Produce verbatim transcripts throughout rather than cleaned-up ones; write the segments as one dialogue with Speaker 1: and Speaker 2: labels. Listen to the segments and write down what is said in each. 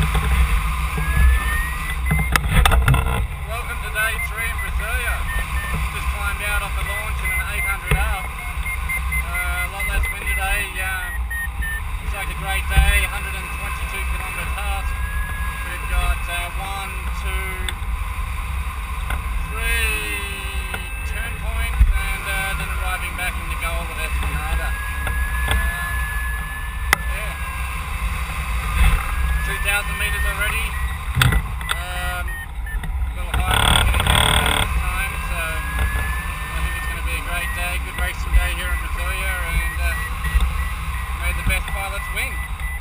Speaker 1: Welcome to day three in Brasilia. Just climbed out off the launch in an eight hundred up. Uh, a lot less wind today. Um, looks like a great day, one hundred twenty-two kilometre task. We've got uh, one, two, three turn points and uh, then arriving back in the goal of Esplanada. Um, yeah. two thousand metres already. Um, a little higher than this time, so I think it's going to be a great day, good racing day here in Brasilia, and uh, may the best pilots win.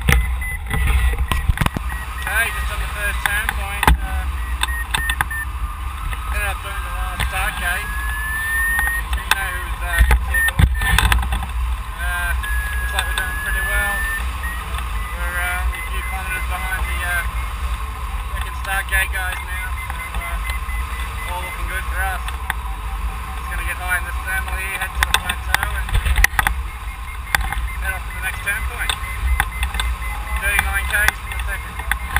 Speaker 1: Okay, just on the first turn point, uh, ended up doing the last start gate. Tino, who's uh, uh, looks like we're doing pretty well. We're uh, only a few kilometres behind the uh, second start gate guys now, so uh, all looking good for us. Just going to get high in this thermal here, head to the plateau and head off to the next turn point. thirty-nine k's from the second.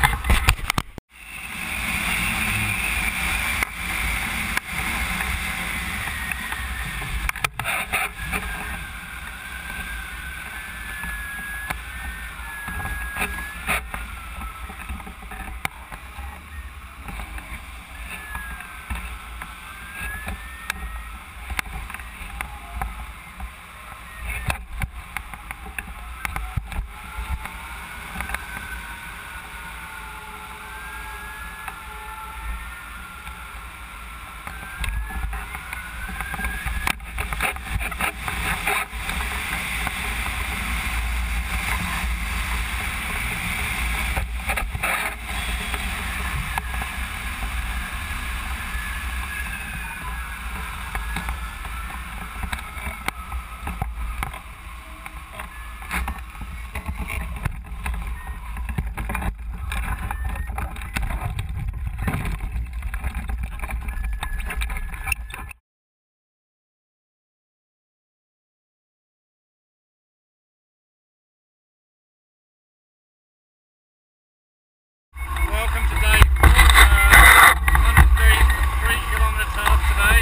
Speaker 1: Welcome to day four, uh, one hundred thirty-three kilometre task today.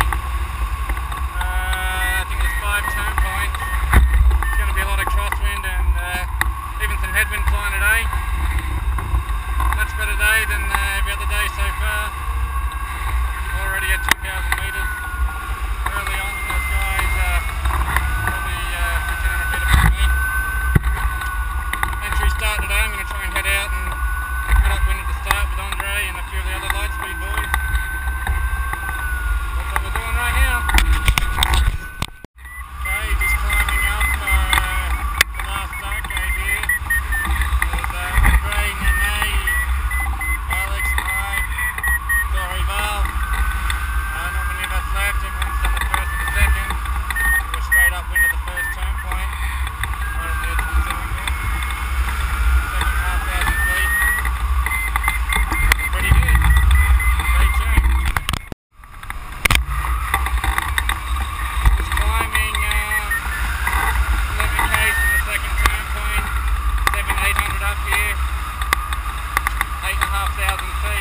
Speaker 1: Uh, I think there's five turn points. It's going to be a lot of crosswind and uh, even some headwind flying today. Much better day than uh, every other day so far. Already at two thousand metres. Early on, those guys uh, probably uh, fifteen hundred feet above me. Entry start today. I'm going to try and head out and get upwind at the start with Andre and a few of the other Lightspeed boys. That's what we're doing right now. Okay, just climbing up uh, the last start gate here. There's uh, Andre, Nene, Alex, I, Dorival. Uh, not many of us left, everyone's done the first and the second. We're straight upwind at the first turn point. Right at the edge of the cylinder. Second half thousand feet. Pretty good. Stay tuned. Just climbing um, eleven k's from the second turn point, seven, eight hundred up here, eight and a half thousand feet.